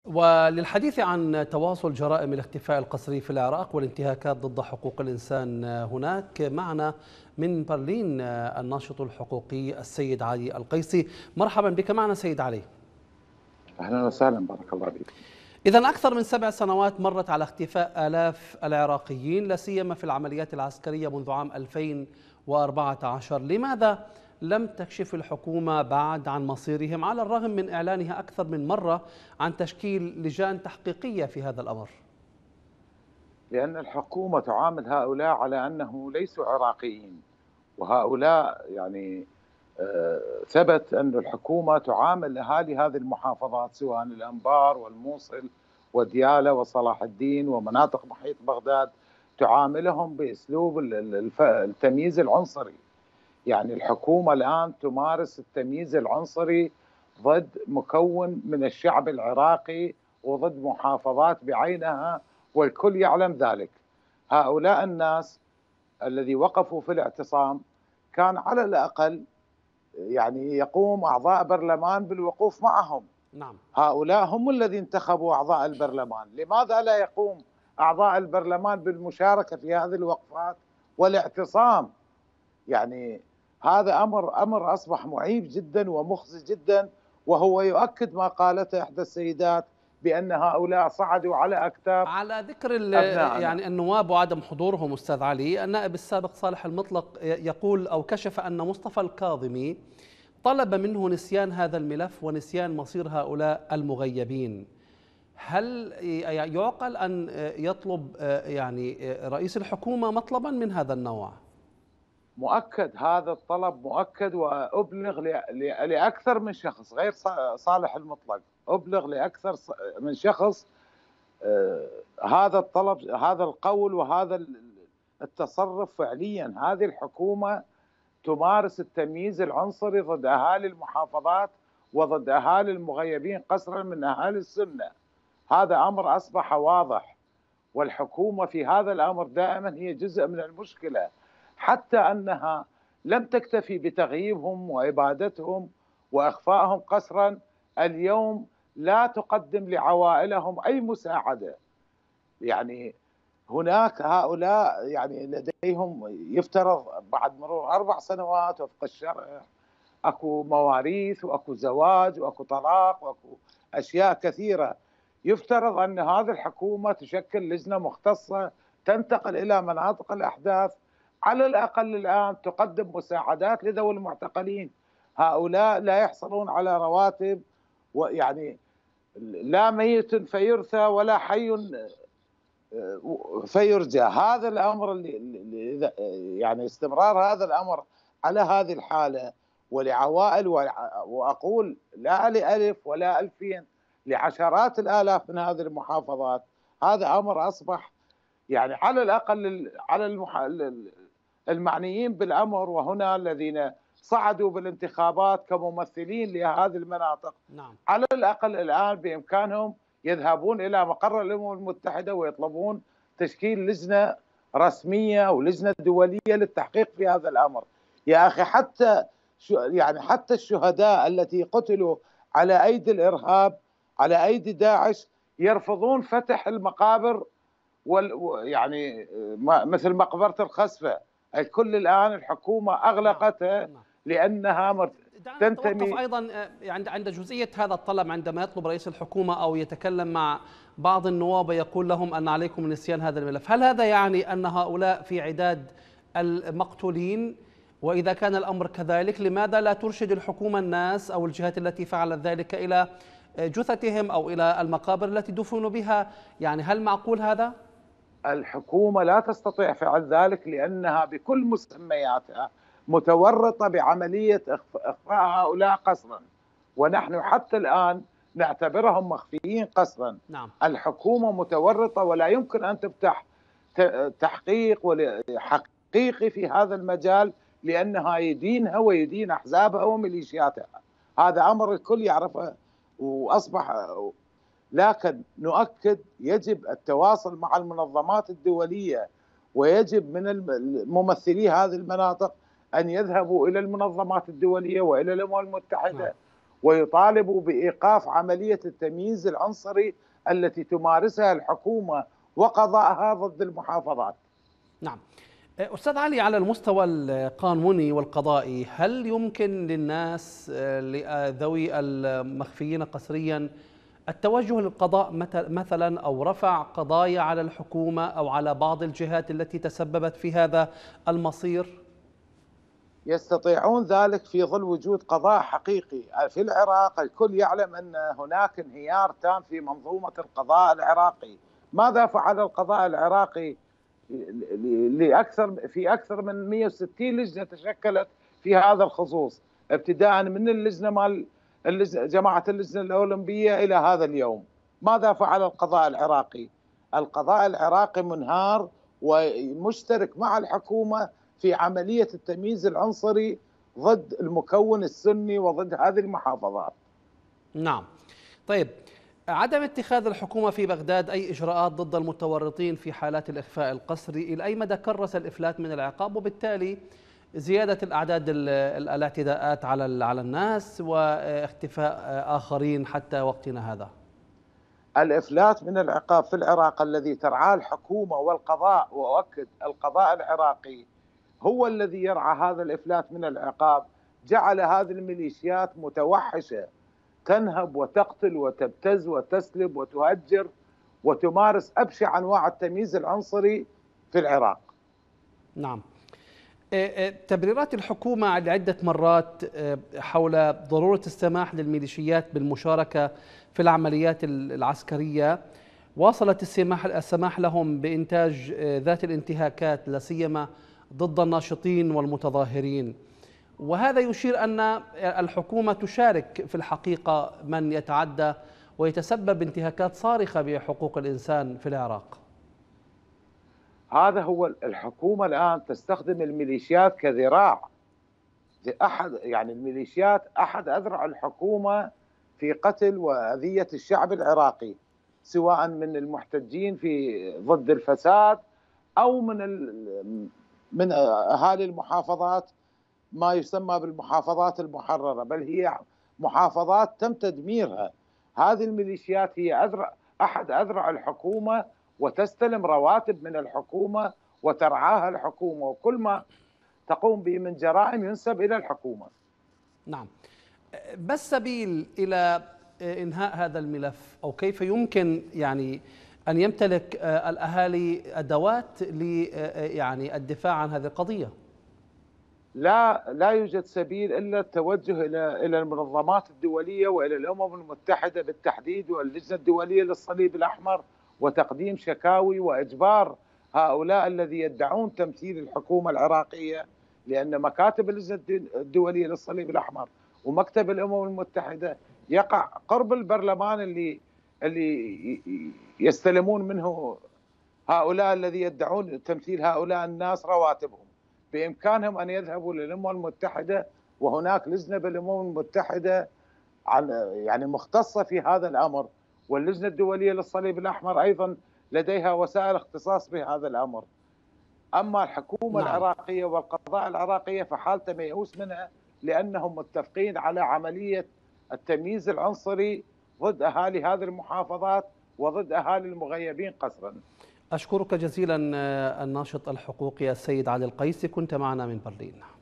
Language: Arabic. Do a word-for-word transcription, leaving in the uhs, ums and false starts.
وللحديث عن تواصل جرائم الاختفاء القسري في العراق والانتهاكات ضد حقوق الإنسان هناك، معنا من برلين الناشط الحقوقي السيد علي القيسي. مرحبا بك معنا سيد علي. أهلا وسهلا، بارك الله فيك. إذن أكثر من سبع سنوات مرت على اختفاء آلاف العراقيين، لا سيما في العمليات العسكرية منذ عام ألفين وأربعة عشر. لماذا لم تكشف الحكومة بعد عن مصيرهم على الرغم من إعلانها أكثر من مرة عن تشكيل لجان تحقيقية في هذا الأمر؟ لأن الحكومة تعامل هؤلاء على أنه ليسوا عراقيين، وهؤلاء يعني آه ثبت أن الحكومة تعامل أهالي هذه المحافظات سواء الأنبار والموصل وديالى وصلاح الدين ومناطق محيط بغداد، تعاملهم بأسلوب التمييز العنصري. يعني الحكومة الآن تمارس التمييز العنصري ضد مكون من الشعب العراقي وضد محافظات بعينها، والكل يعلم ذلك. هؤلاء الناس الذي وقفوا في الاعتصام كان على الأقل يعني يقوم أعضاء برلمان بالوقوف معهم. نعم. هؤلاء هم الذين انتخبوا أعضاء البرلمان، لماذا لا يقوم أعضاء البرلمان بالمشاركة في هذه الوقفات والاعتصام؟ يعني هذا أمر أمر أصبح معيب جدا ومخزي جدا، وهو يؤكد ما قالته إحدى السيدات بأن هؤلاء صعدوا على أكتاف. على ذكر يعني النواب وعدم حضورهم أستاذ علي، النائب السابق صالح المطلق يقول أو كشف أن مصطفى الكاظمي طلب منه نسيان هذا الملف ونسيان مصير هؤلاء المغيبين. هل يعقل أن يطلب يعني رئيس الحكومة مطلبا من هذا النوع؟ مؤكد، هذا الطلب مؤكد، وأبلغ لأكثر من شخص غير صالح المطلق، أبلغ لأكثر من شخص هذا الطلب، هذا القول وهذا التصرف. فعليا هذه الحكومة تمارس التمييز العنصري ضد أهالي المحافظات وضد أهالي المغيبين قسرا من أهالي السنة. هذا أمر أصبح واضح، والحكومة في هذا الأمر دائما هي جزء من المشكلة، حتى أنها لم تكتفي بتغييبهم وإبادتهم وإخفائهم قسرا، اليوم لا تقدم لعوائلهم أي مساعدة. يعني هناك هؤلاء يعني لديهم يفترض بعد مرور أربع سنوات وفق الشرع أكو مواريث وأكو زواج وأكو طلاق وأكو أشياء كثيرة. يفترض أن هذه الحكومة تشكل لجنة مختصة تنتقل إلى مناطق الأحداث، على الأقل الآن تقدم مساعدات لذوي المعتقلين. هؤلاء لا يحصلون على رواتب، ويعني لا ميت فيرثى ولا حي فيرجى. هذا الأمر اللي يعني استمرار هذا الأمر على هذه الحالة ولعوائل، وأقول لا لألف ولا ألفين، لعشرات الآلاف من هذه المحافظات، هذا أمر أصبح يعني على الأقل على المح... المعنيين بالأمر وهنا الذين صعدوا بالانتخابات كممثلين لهذه المناطق. نعم. على الأقل الآن بإمكانهم يذهبون إلى مقر الأمم المتحدة ويطلبون تشكيل لجنة رسمية أو لجنة دولية للتحقيق في هذا الأمر. يا أخي حتى يعني حتى الشهداء التي قتلوا على أيدي الإرهاب على أيدي داعش يرفضون فتح المقابر، وال يعني مثل مقبرة الخسفة، الكل الآن الحكومة أغلقتها لأنها تنتمي. أيضا عند عند جزئية هذا الطلب، عندما يطلب رئيس الحكومة أو يتكلم مع بعض النواب يقول لهم أن عليكم نسيان هذا الملف، هل هذا يعني أن هؤلاء في عداد المقتولين؟ وإذا كان الأمر كذلك لماذا لا ترشد الحكومة الناس أو الجهات التي فعلت ذلك إلى جثثهم أو إلى المقابر التي دفنوا بها؟ يعني هل معقول هذا؟ الحكومة لا تستطيع فعل ذلك لأنها بكل مسمياتها متورطة بعملية إخفاء هؤلاء قسرا، ونحن حتى الآن نعتبرهم مخفيين قسرا. نعم. الحكومة متورطة ولا يمكن أن تفتح تحقيق حقيقي في هذا المجال، لأنها يدينها ويدين أحزابها وميليشياتها. هذا أمر الكل يعرفه وأصبح. لكن نؤكد يجب التواصل مع المنظمات الدولية، ويجب من ممثلي هذه المناطق أن يذهبوا إلى المنظمات الدولية وإلى الأمم المتحدة ويطالبوا بإيقاف عملية التمييز العنصري التي تمارسها الحكومة وقضاءها ضد المحافظات. نعم. أستاذ علي، على المستوى القانوني والقضائي، هل يمكن للناس ذوي المخفيين قسريا التوجه للقضاء مثلا أو رفع قضايا على الحكومة أو على بعض الجهات التي تسببت في هذا المصير؟ يستطيعون ذلك في ظل وجود قضاء حقيقي في العراق. الكل يعلم أن هناك انهيار تام في منظومة القضاء العراقي. ماذا فعل القضاء العراقي لأكثر في أكثر من مئة وستين لجنة تشكلت في هذا الخصوص، ابتداء من اللجنة مال جماعة اللجنة الأولمبية إلى هذا اليوم؟ ماذا فعل القضاء العراقي؟ القضاء العراقي منهار ومشترك مع الحكومة في عملية التمييز العنصري ضد المكون السني وضد هذه المحافظات. نعم. طيب، عدم اتخاذ الحكومة في بغداد أي إجراءات ضد المتورطين في حالات الإخفاء القسري، إلى أي مدى كرس الإفلات من العقاب وبالتالي زيادة الأعداد الاعتداءات على على الناس واختفاء آخرين حتى وقتنا هذا؟ الإفلات من العقاب في العراق الذي ترعاه الحكومة والقضاء، وأؤكد القضاء العراقي هو الذي يرعى هذا الإفلات من العقاب، جعل هذه الميليشيات متوحشة تنهب وتقتل وتبتز وتسلب وتهجر وتمارس أبشع أنواع التمييز العنصري في العراق. نعم. تبريرات الحكومة لعدة مرات حول ضرورة السماح للميليشيات بالمشاركة في العمليات العسكرية، واصلت السماح السماح لهم بإنتاج ذات الانتهاكات لا سيما ضد الناشطين والمتظاهرين، وهذا يشير أن الحكومة تشارك في الحقيقة من يتعدى ويتسبب انتهاكات صارخة بحقوق الإنسان في العراق. هذا هو الحكومة الآن تستخدم الميليشيات كذراع. أحد يعني الميليشيات أحد أذرع الحكومة في قتل وأذية الشعب العراقي، سواء من المحتجين في ضد الفساد أو من من أهالي المحافظات، ما يسمى بالمحافظات المحررة، بل هي محافظات تم تدميرها. هذه الميليشيات هي أذرع أحد أذرع الحكومة، وتستلم رواتب من الحكومة وترعاها الحكومة، وكل ما تقوم به من جرائم ينسب إلى الحكومة. نعم. بس سبيل إلى إنهاء هذا الملف، أو كيف يمكن يعني أن يمتلك الأهالي أدوات ل يعني الدفاع عن هذه القضية؟ لا لا يوجد سبيل إلا التوجه إلى إلى المنظمات الدولية وإلى الأمم المتحدة بالتحديد واللجنة الدولية للصليب الأحمر، وتقديم شكاوي وإجبار هؤلاء الذي يدعون تمثيل الحكومة العراقية، لأن مكاتب اللجنة الدولية للصليب الأحمر ومكتب الأمم المتحدة يقع قرب البرلمان اللي اللي يستلمون منه هؤلاء الذي يدعون تمثيل هؤلاء الناس رواتبهم. بإمكانهم أن يذهبوا للأمم المتحدة، وهناك لجنة بالأمم المتحدة يعني مختصة في هذا الأمر، واللجنة الدولية للصليب الأحمر أيضا لديها وسائل اختصاص بهذا الأمر. أما الحكومة نعم. العراقية والقضاء العراقية فحالته ميؤوس منها، لأنهم متفقين على عملية التمييز العنصري ضد أهالي هذه المحافظات وضد أهالي المغيبين قسرا. أشكرك جزيلا الناشط الحقوقي السيد علي القيسي، كنت معنا من برلين.